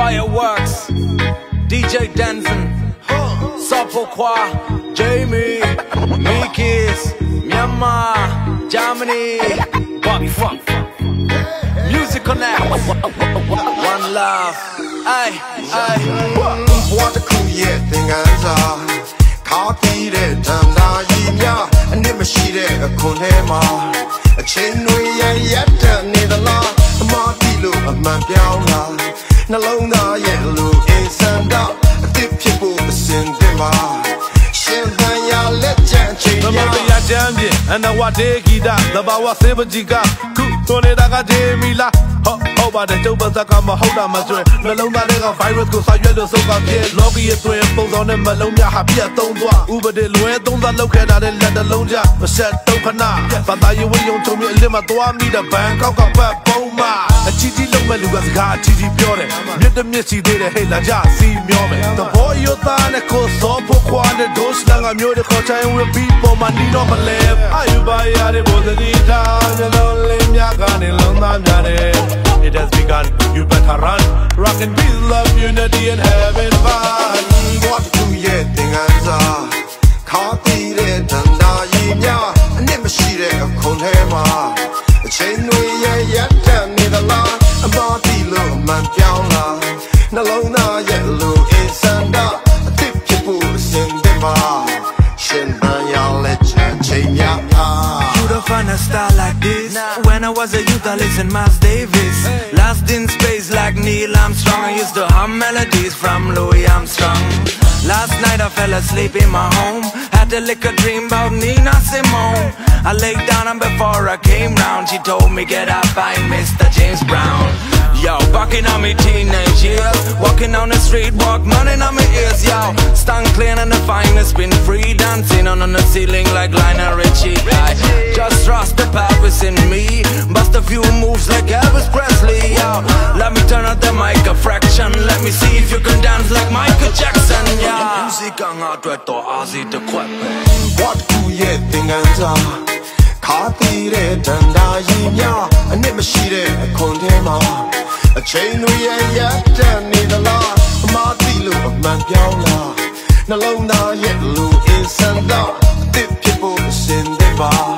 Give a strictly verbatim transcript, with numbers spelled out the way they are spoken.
Fireworks, D J Denson, Sopokwa, Jamie, Mikis, Myanmar, Germany, Bobby Funk, Music Connect, One Love, ay, ay. What the cool yeah thing answer. Copy the Tanda Yimya, and never she there a Kunema. A chain way yet, neither law, a martilo, a man piano. Nalona yellow is and out, a tip people send them out. Shembaya legend, the Maria Jambi, and the Wadegida, the Bawa Sebajiga, Kutonega Jamila. Oh, but the Toba Zakama Hoda Madre, Melona virus goes I yellow so got here. Lobby is three pulls on the Melonia, happy at Tonga, Uber de Lue, don't look at it, let alone ya, but said Topana. But I you will to me, Lima, do I meet a bank of Boma? A Gigi Lomelu has got Gigi Piore. Get the Missy did a hella jar, see me. The boy you thought it could so poor quantity, those lang I'm your coach, I will be for my need on my left. I buy a was a down, you know, Limyagan in London. It has begun, you better run. Rock and peace, love, unity, and having fun. What do you think answer? Copy the Tanda Yimya, and never she there a Kunema. A chain way yet, neither law, a martilo, man piano. Nalona yellow is and out, a tip people send them out. Shenbanya legend, Chenya. You don't find a style like this. When I was a youth, I listened Miles Davis. Lost in space like Neil Armstrong. I used to hum melodies from Louis Armstrong. Last night I fell asleep in my home. Had a little dream about Nina Simone. I laid down and before I came round, she told me get up, I'm Mister James Brown. Yo, bucking on me teenage years, walking on the street, walk money on my ears, yo. Stung clean and the finest, been free dancing on, on the ceiling like Lionel Richie. I just trust the purpose in me, bust a few moves like Elvis Presley, yo. Let me turn out the mic a fraction, let me see if you can dance like Michael Jackson, yo. Music ang atweto azi de kwepe. What do you think answer? Copy the Tanda Yimya, and never she there a Kunema. A chain way yet, neither law, a martilo of man piano. Nalona yellow is and out, the people send them out.